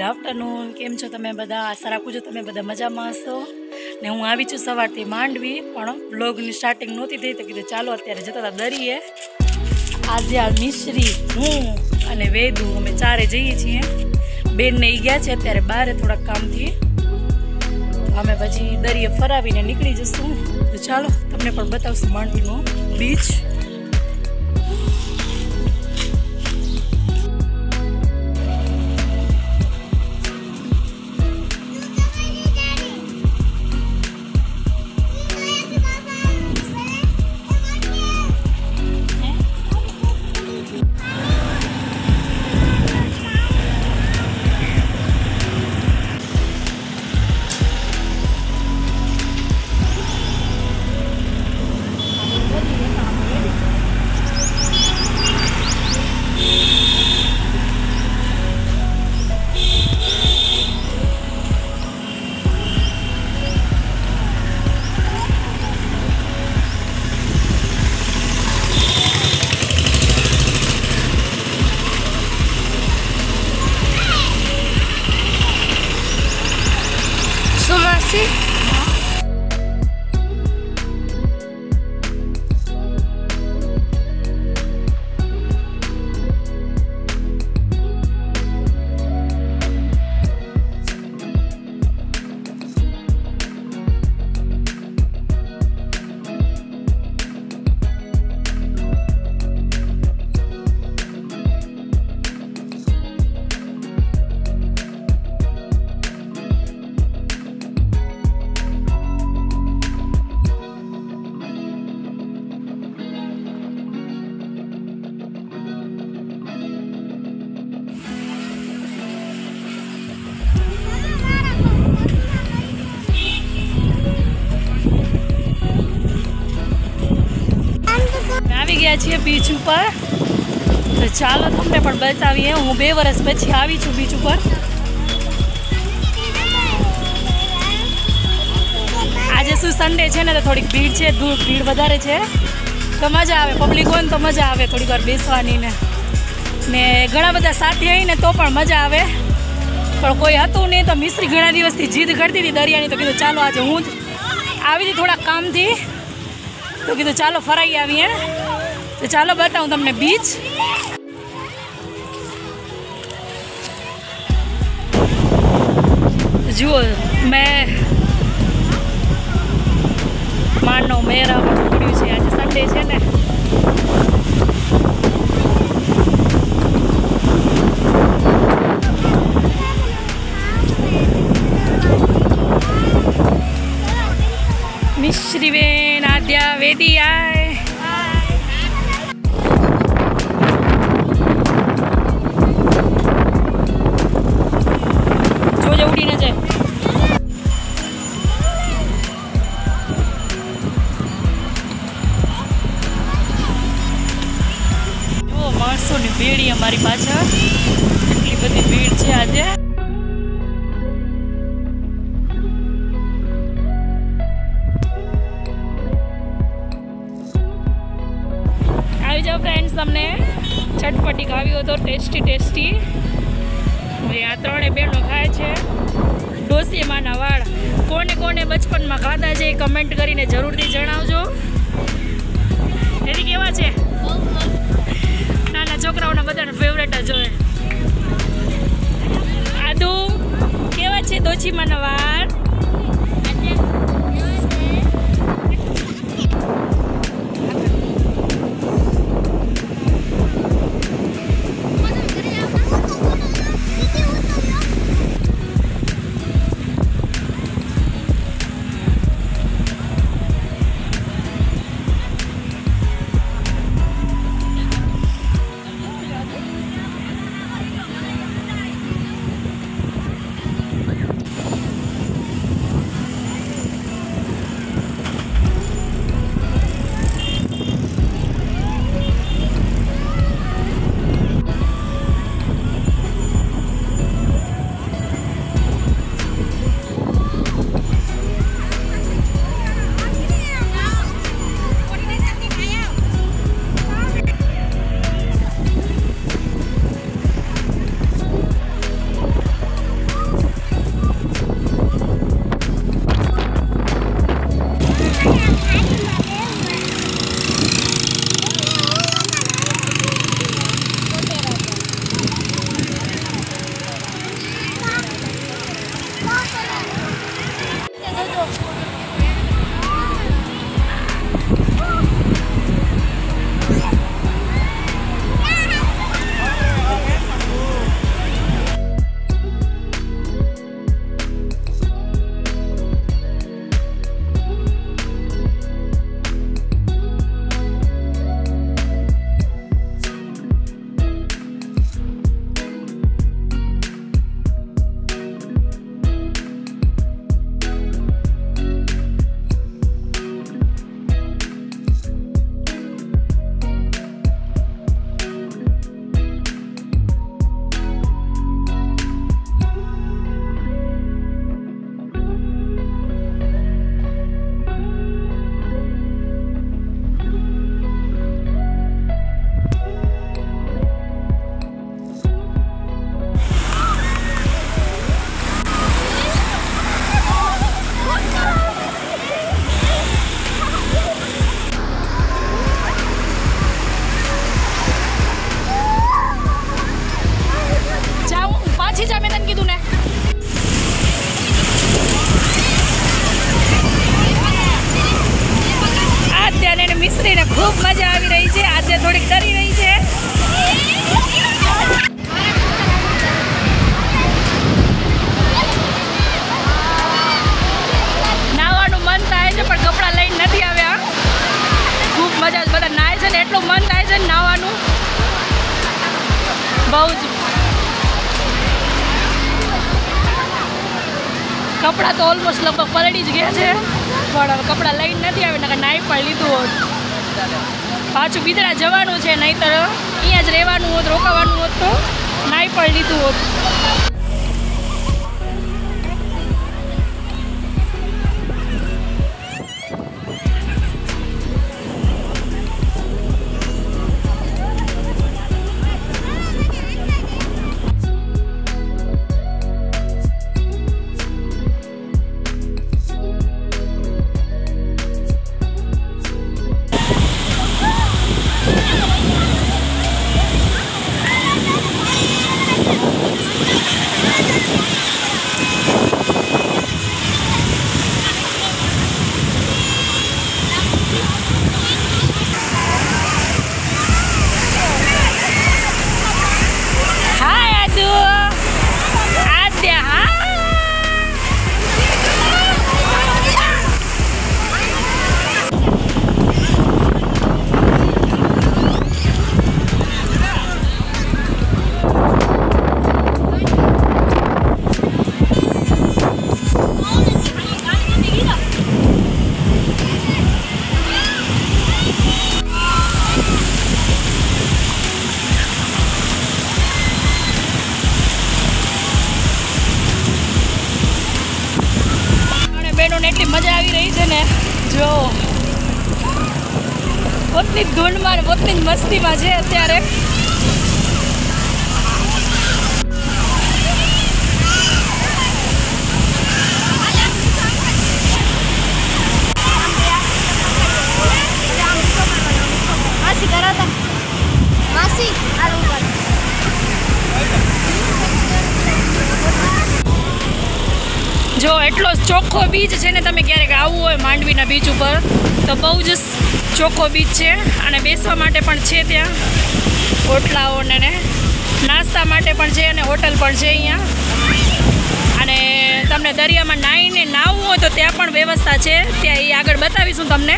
Afternoon केम छो तमे बधा आशा राखું છું તમે બધા મજામાં હશો ને હું આવી છું સવારથી માંડવી પણ વ્લોગની સ્ટાર્ટિંગ નહોતી થઈ તો કીધું ચાલો અત્યારે જતા હતા દરીએ આજે આ મિશ્રી હું અને વેદુ અમે ચારે જઈએ છીએ બેન ને ઈ ગયા છે અત્યારે બહાર થોડા કામથી અમે પછી દરીએ ફરાવીને નીકળી જશું તો ચાલો તમને પણ બતાવશું માંડવીનો બીચ बीच पर तो चलो तमने पण बतावीए हूँ 2 वर्ष पछी आवी छूं बीच पर आज शू संडे है ने तो थोड़ी भीड़ है भीड़ वधारे है तो मजा आवे पब्लिक हो तो मजा आवे थोड़ी वार बेसवानी ने घणा बधा साथी आई ने तो पण मजा आवे पण कोई हतुं नहीं तो मिश्री घणा दिवसथी जीद करती थी दरियानी तो कीधुं चालो आज हूँ आवी थी थोड़ा काम थी तो कीधुं चालो फराई आवीए तो चलो बताऊँ तमने बीच जुओ मैं मानो मेरा पकड़ू है आज संडे है ने मिश्री बेन आद्या वेदी आए भीड़ अमारी पाछळ एटली बधी भीड़ है आज आई जाओ फ्रेंड्स तमने चटपटी खावी हो तो टेस्टी टेस्टी आ 3 बहनों खाए छे डोसी माना वाड़ कोने कोने बचपन में खाधा है कमेंट करीने जरूर थी जणावजो एनी केवा छे छोकराओना बधाना फेवरेट ज होय आदू केवा छे दोची माना वार खूब मजा આવી રહી છે આજે થોડીક ડરી રહી છે નાવાનું મન થાય છે પણ કપડા લઈને નથી આવ્યા खूब मजा બધા નાય છે ને એટલું મન થાય છે નાવાનું બહુ જ કપડા તો ઓલમોસ્ટ લગભગ પલળી જ ગયા છે પણ હવે કપડા લઈને નથી આવે નકર નાઈ પણ લીધું હોત પાછું બિદડા જવાનું છે નહીંતર અહીંયા જ રહેવાનું હોત રોકાવાનું હોત તો નાઈ પણ લીધું હોત એટલી મજા આવી રહી છે ને જો પોતની ધૂનમાં પોતની જ મસ્તીમાં છે અત્યારે જો એટલો ચોખ્ખો બીચ છે ને તમે ક્યારેક આવવું હોય માંડવીના બીચ ઉપર તો બહુ જ ચોખ્ખો બીચ છે અને બેસવા માટે પણ છે ત્યાં હોટલાઓ ને નાસ્તા માટે પણ છે અને હોટલ પણ છે અહીંયા અને તમને દરિયામાં નાહીને નાહવું હોય તો ત્યાં પણ વ્યવસ્થા છે ત્યાં એ આગળ બતાવીશું તમને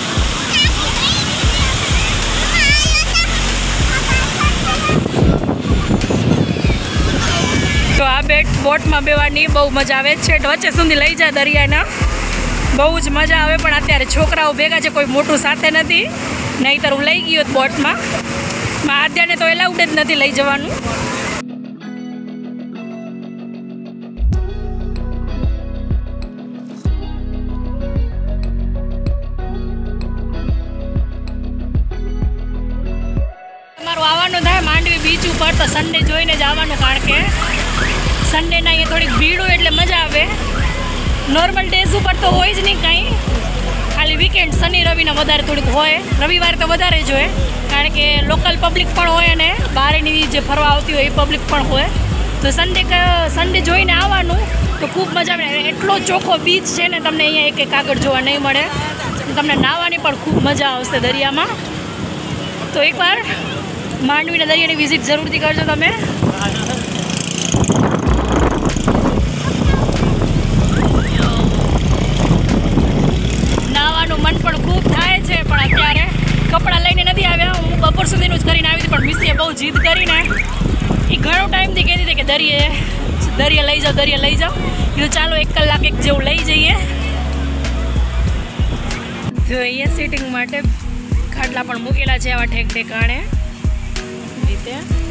તો આ બોટમાં બેવાની બહુ મજા આવે છે વચ્ચે સુધી લઈ જાય દરિયાના બહુ જ મજા આવે પણ અત્યારે છોકરાઓ ભેગા છે કોઈ મોટું સાથે નથી નહીંતર હું લઈ ગયો બોટમાં આદ્યાને તો એલાઉડ જ નથી લઈ જવાનું તમારું આવવાનું થાય માંડવી બીચ ઉપર તો સન્ડે જોઈને જ આવવાનું કારણ કે સન્ડેના અહીંયા થોડીક ભીડ હોય એટલે મજા આવે નોર્મલ ડેઝ ઉપર તો હોય જ નહીં કાંઈ ખાલી વીકેન્ડ શનિ રવિના વધારે થોડીક હોય રવિવારે તો વધારે જ હોય કારણ કે લોકલ પબ્લિક પણ હોય અને બહારની જે ફરવા આવતી હોય એ પબ્લિક પણ હોય તો સન્ડે જોઈને આવવાનું તો ખૂબ મજા આવે એટલો ચોખ્ખો બીચ છે ને તમને અહીંયા એક આગળ જોવા નહીં મળે તમને નાહવાની પણ ખૂબ મજા આવશે દરિયામાં તો એકવાર માંડવીના દરિયાની વિઝિટ જરૂરથી કરજો તમે નાવાનું મન પણ ખૂબ થાય છે પણ અત્યારે કપડાં લઈને નથી આવ્યા હું બપોર સુધીનું જ કરીને આવી હતી પણ મિસ્સીએ બહુ જીદ કરીને એ ઘણો ટાઈમથી કહેતી હતી કે દરિયા લઈ જાઓ કીધું ચાલો 1 કલાક એક જેવું લઈ જઈએ તો અહીંયા સિટિંગ માટે ખાટલા પણ મૂકેલા છે આવા ઠેકાણે રીતે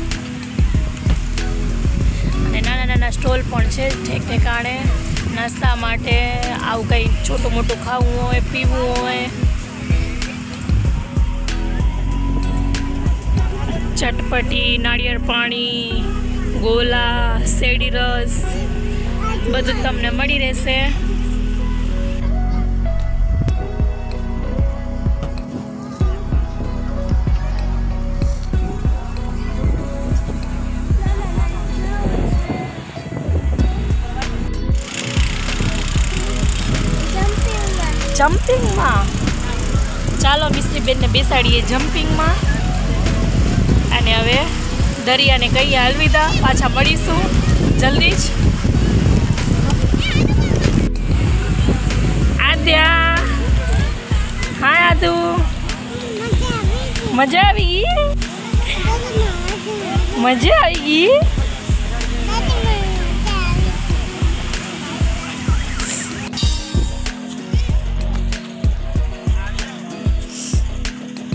અને નાના સ્ટોલ પણ છે ઠેકાણે નાસ્તા માટે આવું કંઈ છોટું મોટું ખાવું હોય પીવું હોય ચટપટી નાળિયેર પાણી ગોલા શેરડી રસ બધું તમને મળી રહેશે ચાલો મિશ્રીબેનને બેસાડીએ જમ્પિંગમાં અને હવે દરિયાને કહીએ અલવિદા. પાછા મળીશું જલ્દી જ. આદ્યા, હા આદુ, મજા આવી ગઈ? મજા આવી ગઈ?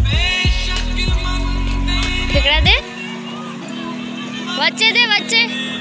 ઠીકડા દે વચ્ચે, દે વચ્ચે.